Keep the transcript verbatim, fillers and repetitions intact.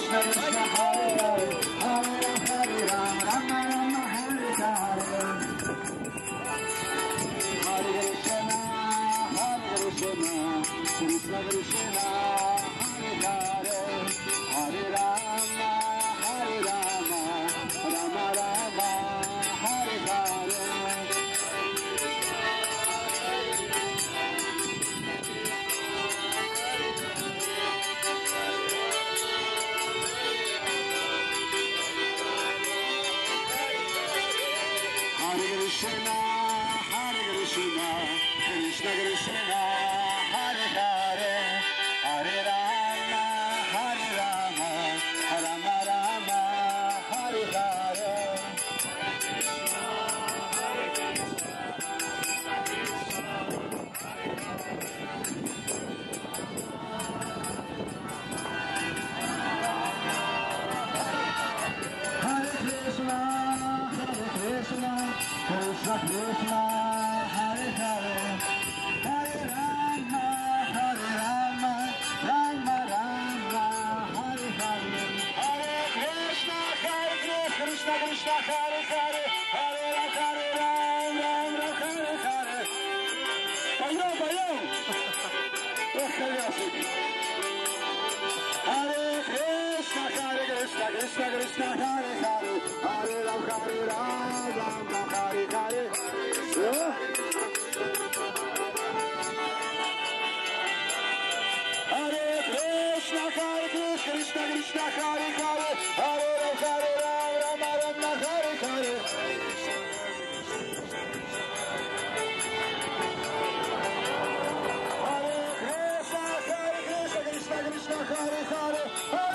Krishna Krishna Hare Hare Hare Ram Hare Ram Rama Rama Hare Hare Hare Krishna Hare Krishna Krishna Krishna Hare Hare Hare Rama Hare Rama Rama Rama Hare Hare Krishna, Hare Krishna, Krishna Krishna, Hare Hare, Hare Rama, Hare Rama, Rama Rama, Hare Hare. Hare Krishna, Hare Krishna. Krishna Krishna, Hare Hare, Hare Rama, Hare Rama, Rama Rama, Hare Hare. Hare Krishna, Hare Krishna, Krishna Krishna, Hare Hare, Hare Ram, Hare Ram, Ram Ram, Hare Hare. Поем, поем. Ох, колясик. Hare Krishna, Hare Krishna, Krishna Krishna, Hare Hare, Hare Ram, Hare Ram, Ram Ram, Hare Hare. Hare Krishna, Hare Krishna, Krishna Krishna, Hare Hare, Hare Ram, Hare Ram, Rama Rama, Hare Hare. Hare Krishna, Hare Krishna, Krishna Krishna, Hare Hare.